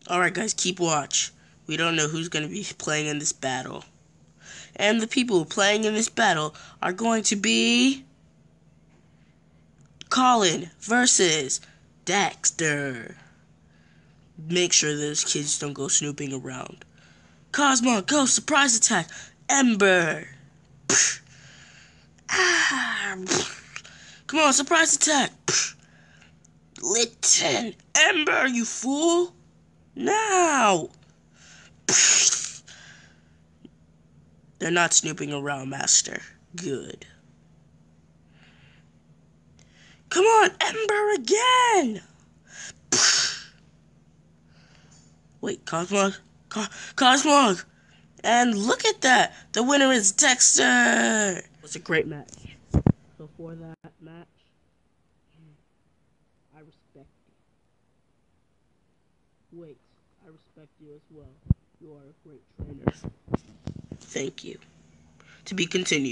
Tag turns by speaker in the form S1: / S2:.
S1: Alright guys, keep watch. We don't know who's going to be playing in this battle. And the people playing in this battle are going to be Colin versus Dexter. Make sure those kids don't go snooping around. Cosmo, go! Surprise attack! Ember! Ah. Come on, surprise attack! Litten! Ember, you fool! Now! They're not snooping around, Master. Good. Come on, Ember again! Wait, Cosmog? Cosmog! And look at that! The winner is Dexter! It was a great match. So for that match, I respect you. Wait, I respect you as well. You are a great trainer. Thank you. To be continued.